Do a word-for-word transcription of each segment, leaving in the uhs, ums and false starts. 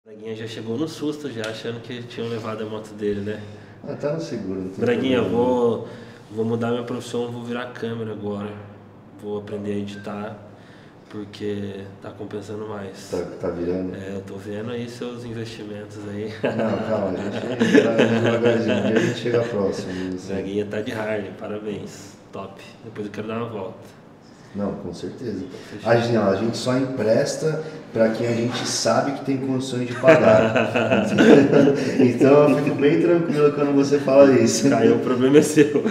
Braguinha já chegou no susto, já achando que tinham levado a moto dele, né? Ah, tá no seguro. Não tem Braguinha, problema. vou, vou mudar minha profissão, vou virar câmera agora. Vou aprender a editar, porque tá compensando mais. Tá, tá virando? É, eu tô vendo aí seus investimentos aí. Não, calma, a gente vai devagarzinho, a gente chega próximo. Assim. Braguinha tá de hard, parabéns. Top. Depois eu quero dar uma volta. Não, com certeza. A gente, não, a gente só empresta para quem a gente sabe que tem condições de pagar. Então eu fico bem tranquilo quando você fala isso. Aí o problema é seu.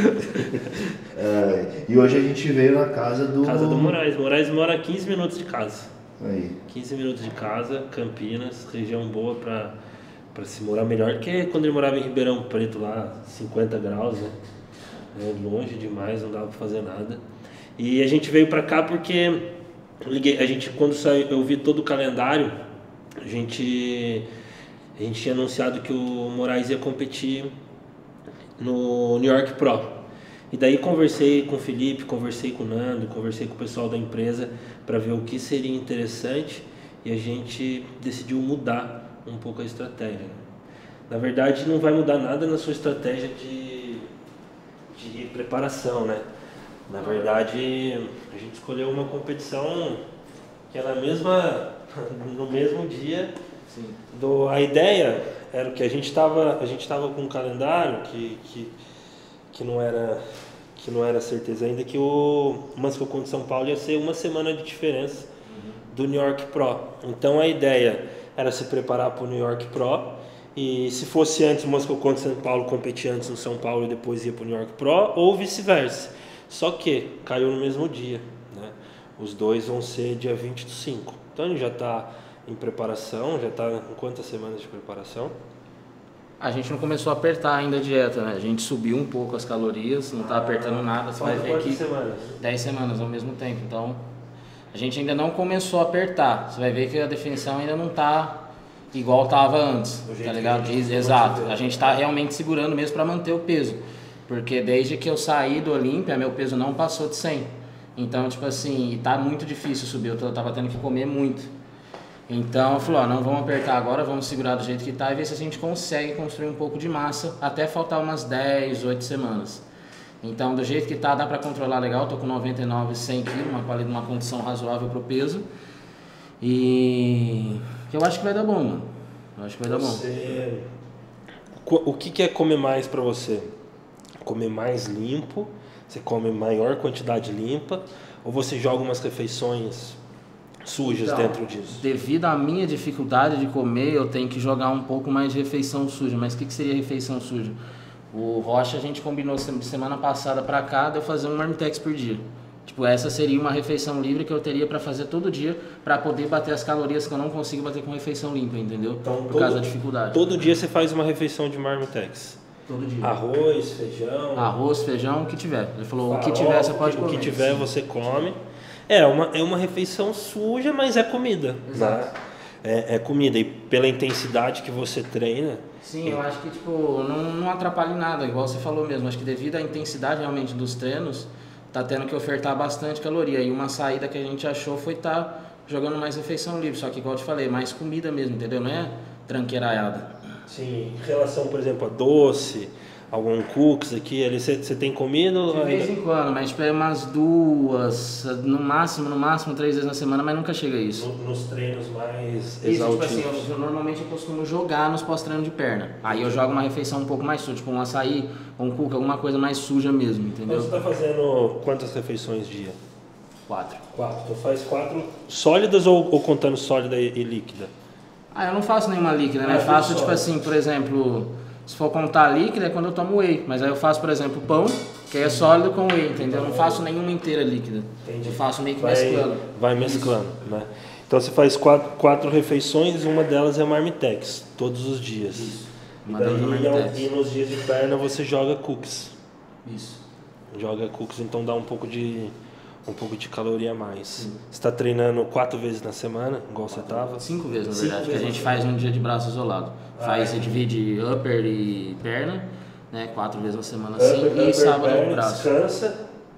É, e hoje a gente veio na casa do... Casa do Moraes. Moraes mora a quinze minutos de casa. Aí. quinze minutos de casa, Campinas, região boa pra, pra se morar melhor que quando ele morava em Ribeirão Preto lá, cinquenta graus, né? É longe demais, não dava pra fazer nada. E a gente veio pra cá porque eu liguei, a gente, quando saiu, eu vi todo o calendário, a gente, a gente tinha anunciado que o Moraes ia competir no New York Pro. E daí conversei com o Felipe, conversei com o Nando, conversei com o pessoal da empresa para ver o que seria interessante e a gente decidiu mudar um pouco a estratégia. Na verdade, não vai mudar nada na sua estratégia de, de preparação, né? Na verdade, a gente escolheu uma competição que é na mesma, no mesmo dia. Sim. Do, a ideia era que a gente estava a gente estava com um calendário que, que, que não era que não era certeza ainda que o Muscle contra São Paulo ia ser uma semana de diferença uhum. do New York Pro. Então a ideia era se preparar para o New York Pro e se fosse antes o Muscle contra São Paulo competir antes no São Paulo e depois ia para o New York Pro ou vice-versa. Só que caiu no mesmo dia, né? Os dois vão ser dia vinte do cinco. Então a gente já está em preparação, já está em quantas semanas de preparação? A gente não começou a apertar ainda a dieta, né? A gente subiu um pouco as calorias, não está ah, apertando nada. Você vai ver quantas que semanas? dez semanas ao mesmo tempo. Então a gente ainda não começou a apertar. Você vai ver que a definição ainda não está igual estava antes, tá ligado? Diz, exato. A gente está realmente segurando mesmo para manter o peso. Porque desde que eu saí do Olímpia, meu peso não passou de cem. Então, tipo assim, tá muito difícil subir, eu tava tendo que comer muito. Então, eu falei, ó, não vamos apertar agora, vamos segurar do jeito que tá e ver se a gente consegue construir um pouco de massa até faltar umas dez, oito semanas. Então, do jeito que tá, dá pra controlar legal, tô com noventa e nove, cem quilos, uma qualidade, uma condição razoável pro peso. E eu acho que vai dar bom, mano. Eu acho que vai dar você... bom. O que que é comer mais pra você? Comer mais limpo, você come maior quantidade limpa, ou você joga umas refeições sujas então, dentro disso? Devido à minha dificuldade de comer, eu tenho que jogar um pouco mais de refeição suja. Mas o que, que seria refeição suja? O Rocha a gente combinou de semana passada para cá de eu fazer um marmitex por dia. Tipo, essa seria uma refeição livre que eu teria para fazer todo dia para poder bater as calorias que eu não consigo bater com refeição limpa, entendeu? Então, por todo, causa da dificuldade. Todo dia você faz uma refeição de marmitex? Todo dia. Arroz, feijão? Arroz, feijão, o que tiver. Ele falou, o que tiver você pode comer. O que tiver você come. É uma, é uma refeição suja, mas é comida. Exato. Né? É, é comida. E pela intensidade que você treina... Sim, eu acho que tipo, não, não atrapalha em nada, igual você falou mesmo. Acho que devido à intensidade realmente dos treinos, tá tendo que ofertar bastante caloria. E uma saída que a gente achou foi estar tá jogando mais refeição livre. Só que igual eu te falei, mais comida mesmo, entendeu? Não é tranqueiraiada. Sim, em relação, por exemplo, a doce, algum cookies aqui, ali você tem comido? De vez em quando, mas tipo, é umas duas, no máximo, no máximo três vezes na semana, mas nunca chega a isso. No, nos treinos mais exaustivos. Tipo assim, eu, eu, normalmente eu costumo jogar nos pós-treinos de perna. Aí eu jogo uma refeição um pouco mais suja, tipo um açaí, um cookie, alguma coisa mais suja mesmo, entendeu? Então você tá fazendo quantas refeições dia? Quatro. Quatro. Então faz quatro sólidas ou, ou contando sólida e, e líquida? Ah, eu não faço nenhuma líquida, né? Ah, faço tipo assim, por exemplo, se for contar líquida é quando eu tomo whey. Mas aí eu faço, por exemplo, pão, que é sólido com whey, entendeu? Eu não faço nenhuma inteira líquida. Entendi. Eu faço meio que vai, mesclando. Vai mesclando, isso. Né? Então você faz quatro, quatro refeições, uma delas é marmitex, todos os dias. Isso. Uma e, daí, e nos dias de perna você joga cookies. Isso. Joga cookies, então dá um pouco de... um pouco de caloria a mais. Sim. Você está treinando quatro vezes na semana, igual você estava? Cinco vezes, na Cinco verdade, vezes que a gente faz um dia de braço isolado. Ah, faz, é. Você divide upper e perna, né? Quatro vezes na semana assim, upper, e upper, sábado perna, braço. Descansa,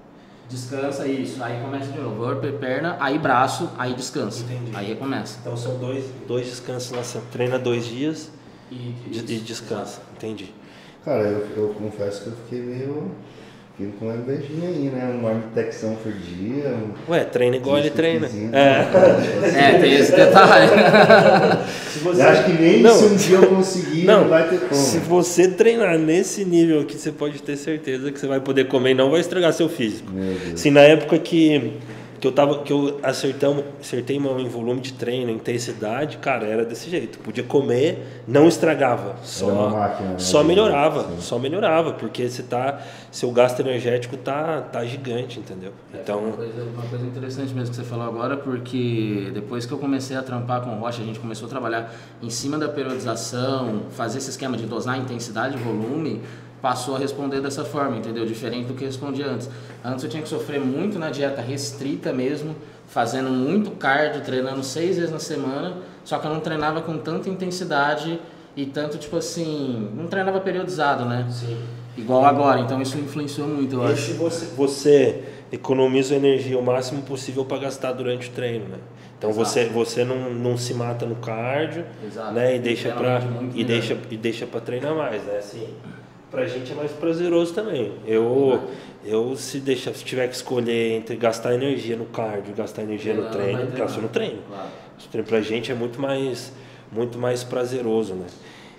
Descansa, isso. Aí começa de novo. Upper, perna, aí braço, aí descansa. Entendi. Aí recomeça. Então são dois, dois descansos na semana. Treina dois dias E, e, e descansa. Entendi. Cara, eu, eu confesso que eu fiquei meio... Fiquei com uma invejinha aí, né? Uma marmitexão por dia. Um... Ué, treina igual ele treina. É. é, tem esse detalhe. Se você... Eu acho que nem não. se um dia eu conseguir, não, não vai ter como. Se você treinar nesse nível aqui, você pode ter certeza que você vai poder comer e não vai estragar seu físico. Meu Deus. Assim, na época que, que eu tava, que eu acertamos, acertei mão em volume de treino, intensidade, cara, era desse jeito. Podia comer, não estragava. Só, era uma máquina, né? só melhorava, Sim. só melhorava, porque você tá, seu gasto energético tá, tá gigante, entendeu? Então, uma coisa, uma coisa interessante mesmo que você falou agora, porque depois que eu comecei a trampar com o Rocha, a gente começou a trabalhar em cima da periodização, fazer esse esquema de dosar intensidade e volume, passou a responder dessa forma, entendeu? Diferente do que respondia antes. Antes eu tinha que sofrer muito na dieta restrita mesmo, fazendo muito cardio, treinando seis vezes na semana, só que eu não treinava com tanta intensidade e tanto, tipo assim, não treinava periodizado, né? sim. Igual agora, então isso influenciou muito, eu E acho. se você, você economiza energia o máximo possível para gastar durante o treino, né? Então Exato. você, você não, não se mata no cardio, Exato. né? E deixa para Muito e melhor. deixa e deixa para treinar mais, né? Assim, pra gente é mais prazeroso também. Eu eu se deixar, se tiver que escolher entre gastar energia no cardio e gastar energia no Não, treino, vai treinar. gasto no treino. Claro. O treino pra gente é muito mais muito mais prazeroso, né?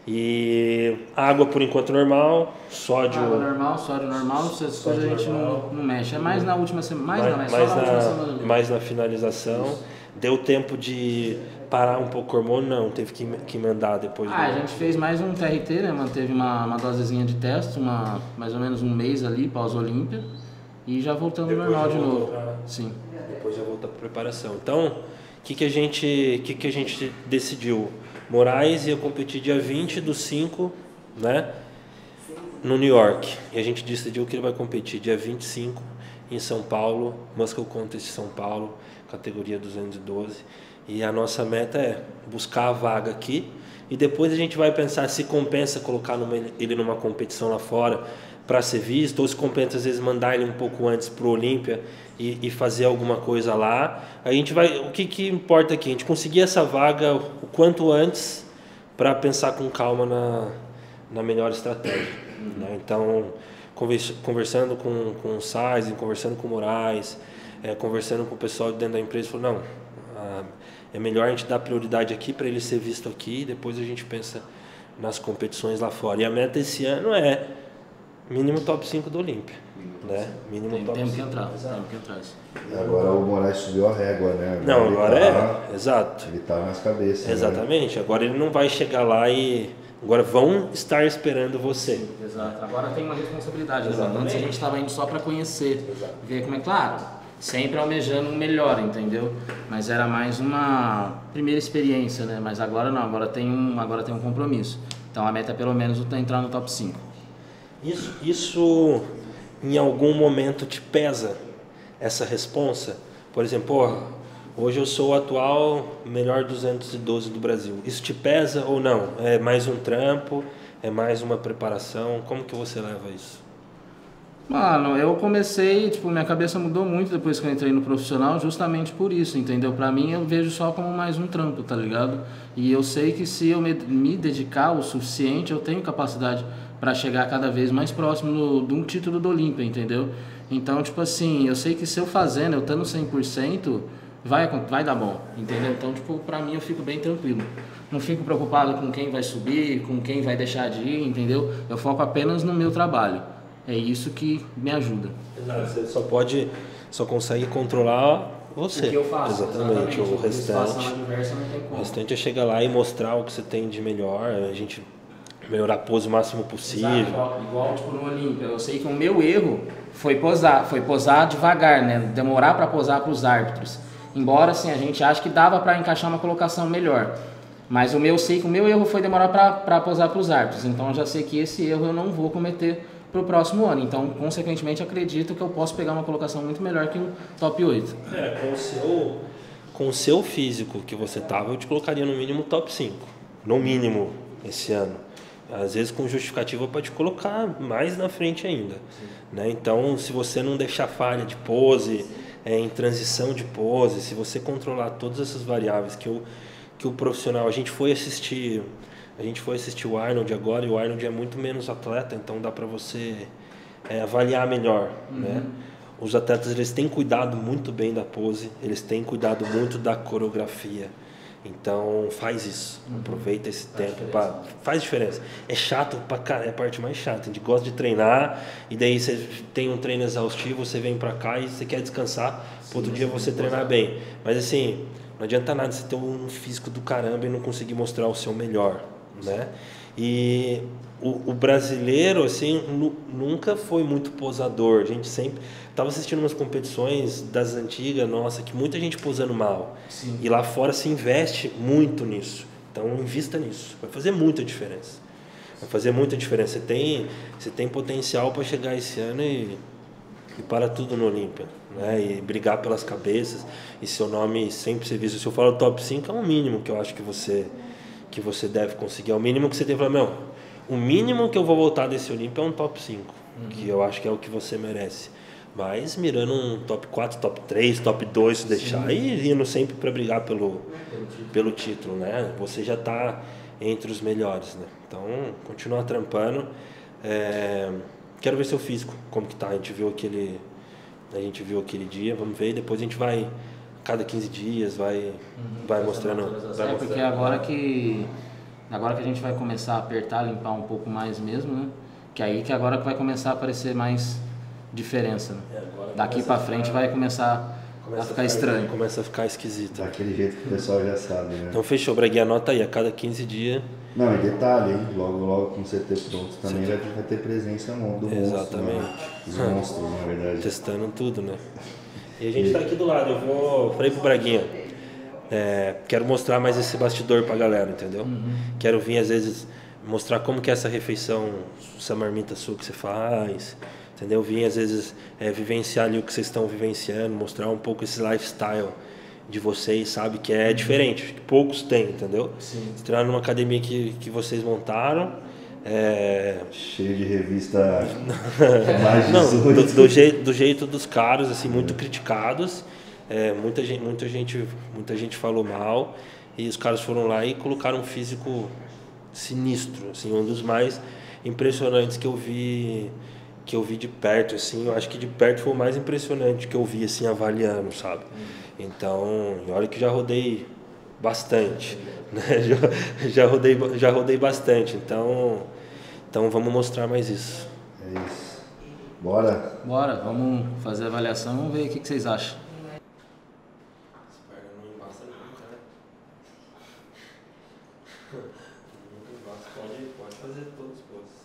E água por enquanto normal, sódio Água normal, sódio normal, essas coisas a gente não, não mexe. É mais na última semana, mais, mais, não, é mais só na, última semana na, mesmo. mais na finalização. Isso. Deu tempo de parar um pouco o hormônio? Não, teve que, que emendar depois. Ah, do... a gente fez mais um T R T, né? Manteve uma, uma dosezinha de teste, uma, mais ou menos um mês ali, pós-olímpia, e já voltamos ao normal de novo. Pra... Sim. Depois já voltou para preparação. Então, o que, que, a gente, que, que a gente decidiu? Moraes ia competir dia vinte do cinco, né? No New York. E a gente decidiu que ele vai competir dia vinte e cinco em São Paulo, Muscle Contest São Paulo, categoria duzentos e doze. E a nossa meta é buscar a vaga aqui e depois a gente vai pensar se compensa colocar numa, ele numa competição lá fora para ser visto, ou se compensa às vezes mandar ele um pouco antes para o Olímpia e, e fazer alguma coisa lá. A gente vai, o que, que importa aqui? A gente conseguir essa vaga o quanto antes para pensar com calma na, na melhor estratégia. Né? Então, conversa, conversando com, com o Sainz, conversando com o Moraes, é, conversando com o pessoal dentro da empresa, falou, não, a, é melhor a gente dar prioridade aqui para ele ser visto aqui e depois a gente pensa nas competições lá fora. E a meta esse ano é mínimo top cinco do Olímpia. Né? Mínimo Tem, top temos que cinco. entrar, temos que entrar. Agora o Moraes subiu a régua, né? Não, ele agora tá, é, exato. Ele tá nas cabeças. Exatamente, né? Agora ele não vai chegar lá e... Agora vão estar esperando você. Exato, agora tem uma responsabilidade. Né? Exatamente. Antes a gente estava indo só para conhecer, Exato. ver como é claro, sempre almejando um melhor, entendeu? Mas era mais uma primeira experiência, né? Mas agora não, agora tem um, agora tem um compromisso. Então a meta é pelo menos entrar no top cinco. Isso, isso em algum momento te pesa, essa responsa? Por exemplo, porra, hoje eu sou o atual melhor duzentos e doze do Brasil. Isso te pesa ou não? É mais um trampo? É mais uma preparação? Como que você leva isso? Mano, eu comecei, tipo, minha cabeça mudou muito depois que eu entrei no profissional, justamente por isso, entendeu? Pra mim eu vejo só como mais um trampo, tá ligado? E eu sei que se eu me, me dedicar o suficiente, eu tenho capacidade para chegar cada vez mais próximo do, de um título do Olímpia, entendeu? Então, tipo assim, eu sei que se eu fazendo, eu estando cem por cento, vai, vai dar bom, entendeu? Então, tipo, pra mim eu fico bem tranquilo. Não fico preocupado com quem vai subir, com quem vai deixar de ir, entendeu? Eu foco apenas no meu trabalho. É isso que me ajuda. Exato. Você só pode, só consegue controlar você. O que eu faço, exatamente. exatamente. O O espaço restante, na diversa não tem como. o restante é chegar lá e mostrar o que você tem de melhor, a gente melhorar a pose o máximo possível. Exato, igual, igual tipo no Olímpia. Eu sei que o meu erro foi posar, foi posar devagar, né? Demorar para posar para os árbitros. Embora assim a gente ache que dava para encaixar uma colocação melhor. Mas o meu, eu sei que o meu erro foi demorar para posar para os árbitros. Então eu já sei que esse erro eu não vou cometer para o próximo ano. Então, consequentemente, acredito que eu posso pegar uma colocação muito melhor que um top oito. É, com o seu, com o seu físico que você tava, eu te colocaria no mínimo top cinco. No mínimo, esse ano. Às vezes com justificativa pode colocar mais na frente ainda. Né? Então, se você não deixar falha de pose, é, em transição de pose, se você controlar todas essas variáveis que o, que o profissional... A gente foi assistir... A gente foi assistir o Arnold agora, e o Arnold é muito menos atleta, então dá para você é, avaliar melhor, uhum. né? Os atletas, eles têm cuidado muito bem da pose, eles têm cuidado muito da coreografia. Então faz isso, uhum. aproveita esse faz tempo, diferença. Pra, faz diferença. É chato pra cara, é a parte mais chata. A gente gosta de treinar e daí você tem um treino exaustivo, você vem pra cá e você quer descansar, pro outro dia você treinar bem. Mas assim, não adianta nada você ter um físico do caramba e não conseguir mostrar o seu melhor, né? E o, o brasileiro, assim, nu, nunca foi muito posador. A gente sempre... Tava assistindo umas competições das antigas, nossa, que muita gente posando mal. Sim. E lá fora se investe muito nisso. Então, invista nisso. Vai fazer muita diferença. Vai fazer muita diferença. Você tem, você tem potencial para chegar esse ano e, e para tudo no Olímpia. Né? E brigar pelas cabeças. E seu nome sempre ser visto. Se eu falo top cinco, é o mínimo que eu acho que você, que você deve conseguir. É o mínimo que você tem que falar, meu, o mínimo que eu vou voltar desse Olímpia é um top cinco. Uhum. Que eu acho que é o que você merece. Mas mirando um top quatro, top três, top dois, se deixar, sim, e indo sempre para brigar pelo, pelo título, né? Você já está entre os melhores, né? Então, continua trampando. É, quero ver seu físico, como que tá. A gente viu aquele, a gente viu aquele dia, vamos ver. Depois a gente vai, cada quinze dias, vai, uhum, vai mostrando. Vai é, porque agora que, agora que a gente vai começar a apertar, limpar um pouco mais mesmo, né? Que aí que agora vai começar a aparecer mais diferença, né? É, daqui para frente vai começar a ficar estranho. Começa a ficar esquisito. Daquele jeito que o pessoal já sabe, né? Então fechou, Braguinha, anota aí, a cada quinze dias. Não, e detalhe, hein? Logo, logo com o C T pronto também vai, vai ter presença do monstro. Exatamente. Né? Os monstros, na verdade. Testando tudo, né? E a gente tá aqui do lado, eu vou. Falei pro Braguinha. É, quero mostrar mais esse bastidor pra galera, entendeu? Uhum. Quero vir, às vezes, mostrar como que é essa refeição, essa marmita sua que você faz. Entendeu? Vim às vezes é, vivenciar ali o que vocês estão vivenciando, mostrar um pouco esse lifestyle de vocês, sabe? Que é diferente, que poucos têm, entendeu? Sim. Você treinar numa academia que, que vocês montaram. É... Cheio de revista mais Não, do, do, jeito, do jeito dos caras, assim, muito criticados. É, muita, gente, muita, gente, muita gente falou mal. E os caras foram lá e colocaram um físico sinistro, assim, um dos mais impressionantes que eu vi. que eu vi de perto, assim, eu acho que de perto foi o mais impressionante que eu vi, assim, avaliando, sabe? Então, olha que já rodei bastante, né? Já, já, rodei, já rodei bastante, então, então vamos mostrar mais isso. É isso. Bora? Bora, vamos fazer a avaliação, vamos ver o que, que vocês acham. Pode, pode fazer todos os poses.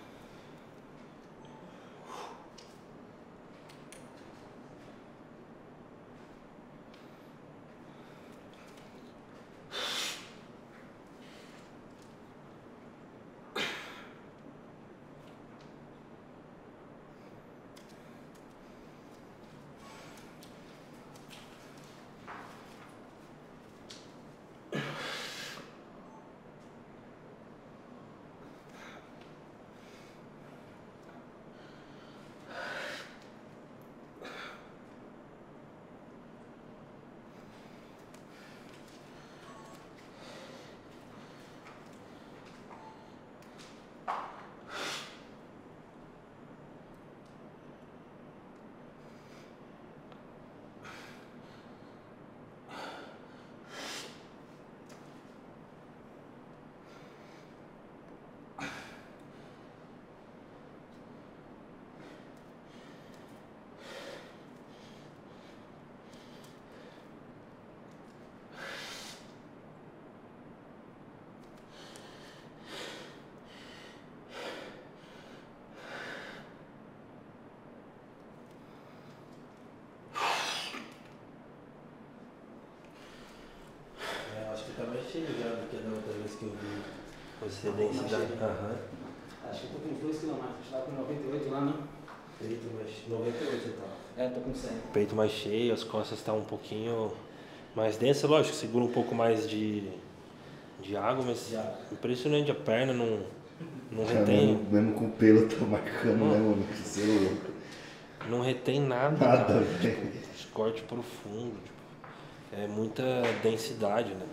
Tá mais cheio já do que da outra vez que eu vi você densidade. Aham. Acho que eu tô com uns dois quilos mais, acho que tava com noventa e oito lá, né? Peito mais noventa e oito você tava. É, tô com cem. Peito mais cheio, as costas estão um pouquinho mais densas, lógico, segura um pouco mais de, de água, mas de água. Impressionante, a perna não, Não Cara, retém, mesmo, mesmo com o pelo tá marcando, Hum. né, mano? Que você é louco. não retém nada, Nada, cara. velho. Tipo, corte profundo, tipo, é muita densidade, né?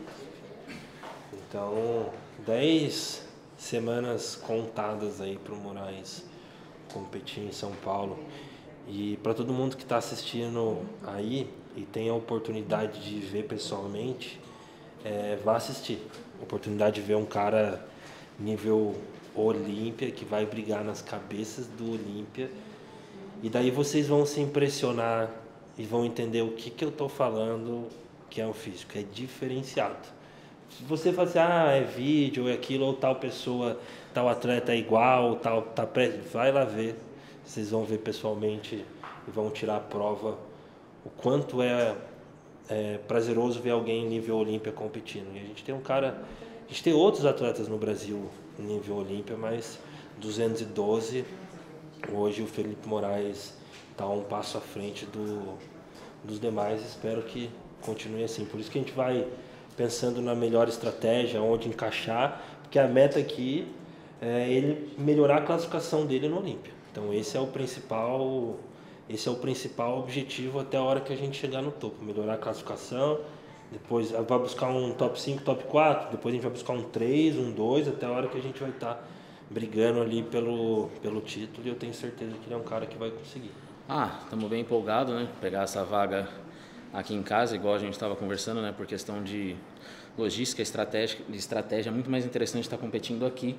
Então, dez semanas contadas aí pro Moraes competir em São Paulo. E para todo mundo que está assistindo aí e tem a oportunidade de ver pessoalmente, é, vá assistir. Oportunidade de ver um cara nível Olímpia que vai brigar nas cabeças do Olímpia. E daí vocês vão se impressionar e vão entender o que, que eu estou falando que é o físico. É diferenciado. Se você fala assim, ah, é vídeo, é aquilo, ou tal pessoa, tal atleta é igual, tal, tá pré... vai lá ver. Vocês vão ver pessoalmente e vão tirar a prova o quanto é, é prazeroso ver alguém em nível Olímpia competindo. E a gente tem um cara, a gente tem outros atletas no Brasil em nível Olímpia, mas duzentos e doze, hoje o Felipe Moraes está um passo à frente do, dos demais. Espero que continue assim. Por isso que a gente vai pensando na melhor estratégia, onde encaixar, porque a meta aqui é ele melhorar a classificação dele no Olímpia. Então esse é o principal, esse é o principal objetivo até a hora que a gente chegar no topo, melhorar a classificação, depois vai buscar um top cinco, top quatro, depois a gente vai buscar um três, um dois, até a hora que a gente vai estar brigando ali pelo, pelo título, e eu tenho certeza que ele é um cara que vai conseguir. Ah, estamos bem empolgados, né? Pegar essa vaga aqui em casa, igual a gente estava conversando, né? Por questão de logística, estratégia, de estratégia, é muito mais interessante estar competindo aqui,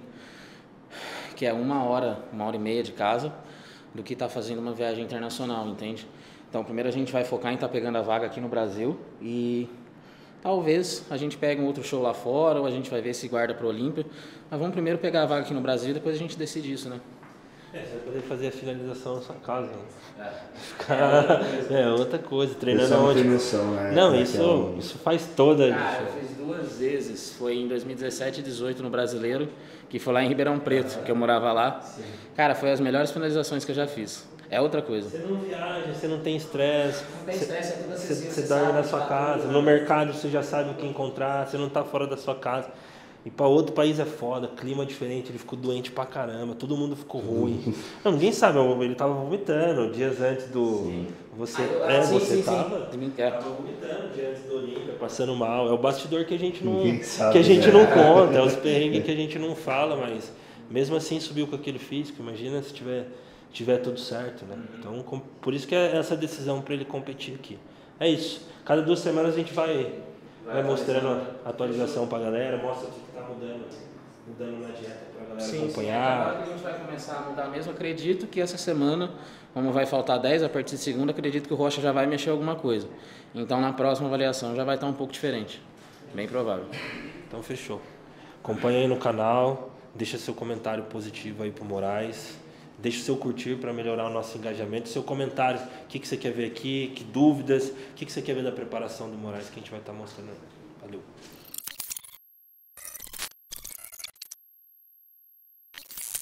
que é uma hora, uma hora e meia de casa, do que estar fazendo uma viagem internacional, entende? Então, primeiro a gente vai focar em estar pegando a vaga aqui no Brasil e talvez a gente pegue um outro show lá fora, ou a gente vai ver se guarda para o Olímpia, mas vamos primeiro pegar a vaga aqui no Brasil e depois a gente decide isso, né? É, você vai poder fazer a finalização na sua casa, né? É. Ficar... É outra coisa, treinando Pessoal não onde... tem noção, né? Não, Como é isso, que é o- isso faz toda a Cara, eu diferença. fiz duas vezes, foi em dois mil e dezessete e dezoito no Brasileiro, que foi lá em Ribeirão Preto, que eu morava lá. Cara, foi as melhores finalizações que eu já fiz. É outra coisa. Você não viaja, você não tem estresse. Não tem estresse, é tudo Você, acessível, você você dorme sabe na que sua tá casa, tudo- no mercado você já sabe o que encontrar, você não tá fora da sua casa. E para outro país é foda, clima diferente, ele ficou doente pra caramba, todo mundo ficou ruim. Não, ninguém sabe, ele tava vomitando dias antes do. Sim. Você, Ah, é, sim, você sim, tava. sim. É. Tava vomitando dias antes do Olímpia, passando mal. É o bastidor que a gente não, Ninguém sabe, que a gente né? não conta, é os perrengues que a gente não fala, mas mesmo assim subiu com aquele físico. Imagina se tiver, tiver tudo certo, né? Então, com- por isso que é essa decisão para ele competir aqui. É isso. Cada duas semanas a gente vai, vai mostrando a atualização pra galera, mostra o que tá mudando, mudando na dieta pra galera Sim, sim. acompanhar. Agora que a gente vai começar a mudar mesmo, acredito que essa semana, como vai faltar dez, a partir de segunda, acredito que o Rocha já vai mexer alguma coisa. Então na próxima avaliação já vai estar um pouco diferente. Bem provável. Então fechou. Acompanha aí no canal, deixa seu comentário positivo aí pro Moraes, deixa o seu curtir para melhorar o nosso engajamento, seu comentário, o que, que você quer ver aqui, que dúvidas, o que, que você quer ver da preparação do Moraes que a gente vai estar mostrando. Valeu.